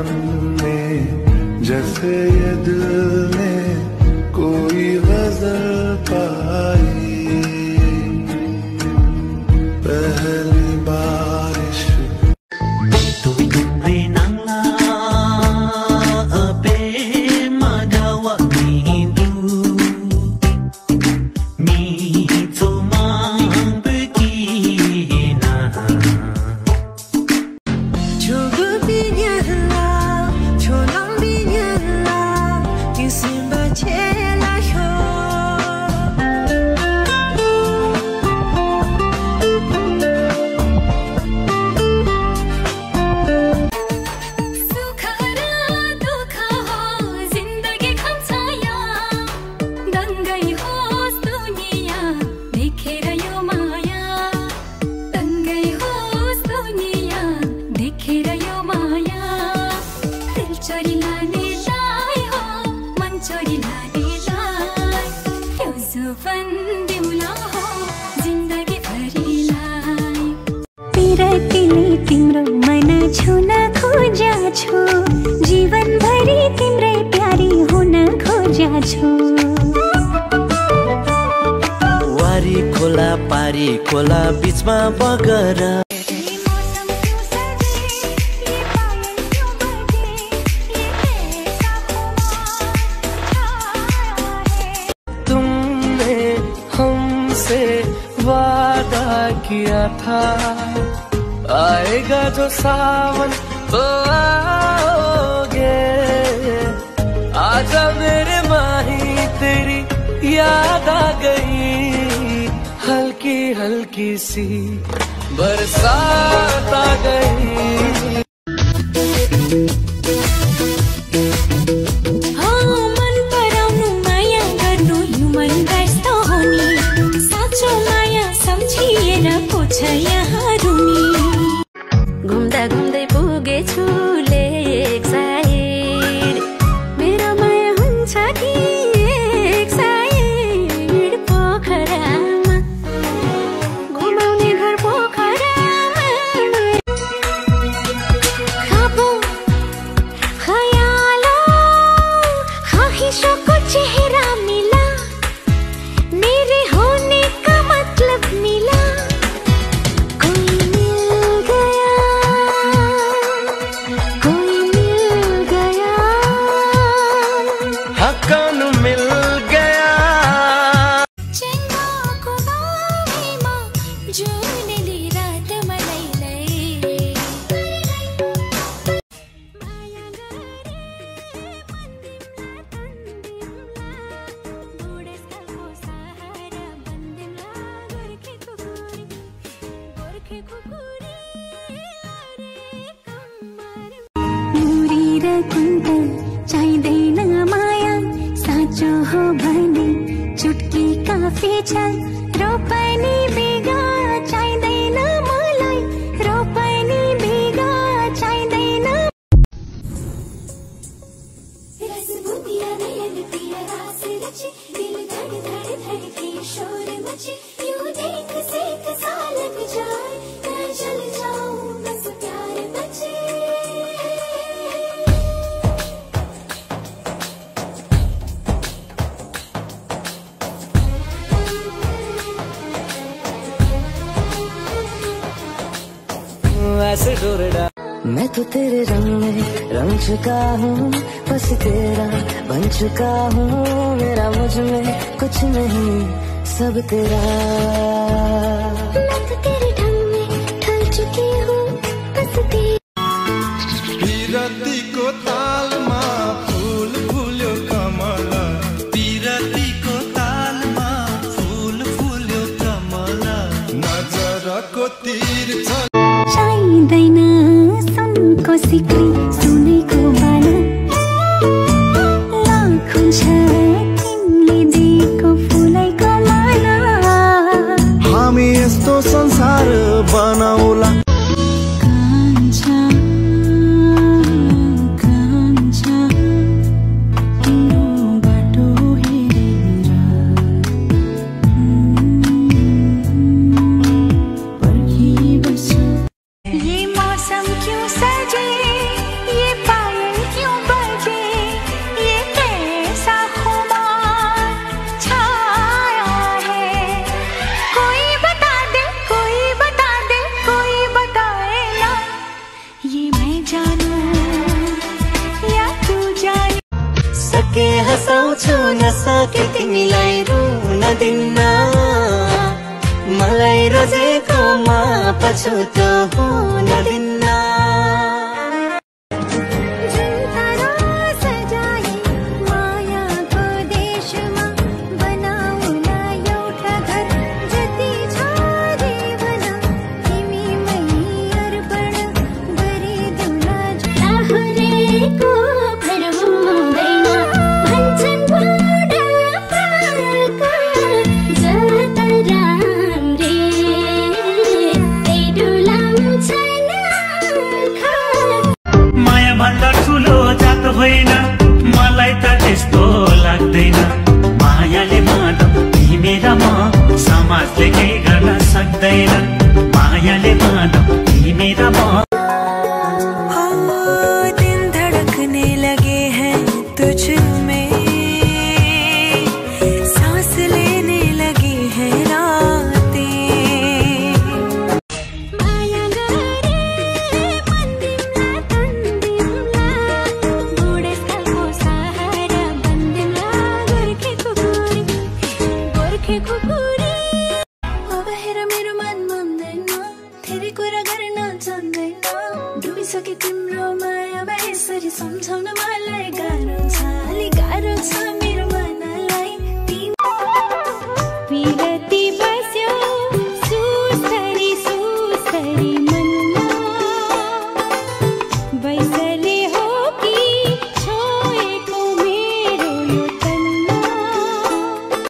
सावन में जैसे ये दिल ने कोई गजल पाई, पहली बारिश तिम्रो मन छुन खोजा छु, जीवन भरि तिम्रै प्यारी हुन खोजा छु। वारी खोला पारी खोला बीचमा बगर तुमने हमसे वादा किया था, आएगा जो सावन तो आओगे। आजा मेरे माही तेरी याद आ गई, हल्की हल्की सी बरसात आ गई। घुम्दा घुम्दै पुगेछु लेक साइड, मेरो माया हुन्छ कि एक साइड पोखरामा, घुमाउने घर पोखरामा। खाबो खयालो ख्वाहिशों को चेहरा मिला, मेरे होने का मतलब मिला। चाहिँदैन माया साँचो हो भने चुटकी काफी छ, रोपनी बिगा चाहिँदैन मलाई, रोपनी बिगा चाहिँदैन। ऐसे डोरडा मैं तो तेरे रंग में रंग चुका हूँ, बस तेरा बन चुका हूँ। मेरा मुझ में कुछ नहीं सब तेरा, मैं तो तेरे ढंग में ढल चुकी हूँ, बस पीरती को तालमा फूल फूल्यो कमला, पीरती को तालमा फूल फूल्यो कमला, नजरको तीर छ चाहिँदैन सुनको सिक्री सुनेको बाला, लाख हुन्छ तिमीले दिएको फुलैको माला। के हँसाउँछु नसके तिमीलाई रुन दिन्न मलाई रोजेकोमा पछुतो हुन दिन्न मलाई त त्यस्तो लाग्दैन मायाले माधव तिमेरा म समाजले केही गर्न सक्दैन मायाले माधव तिमेरा म दिन धड़कने लगे हैं तुझ में सांस लेने लगी है रातें माया गरे बंदिमला तंदिमला बुढेसकालको सहारा बन्दिमला गोर्खे खुकुरी अब हेर मेरो मन मान्दैन धेरै कुरा गर्न जान्दैन डुबिसके तिम्रो मायामा यसरी सम्झाउन मलाई गाह्रो छ अलि गाह्रो छ मेरो मनलाई तिमी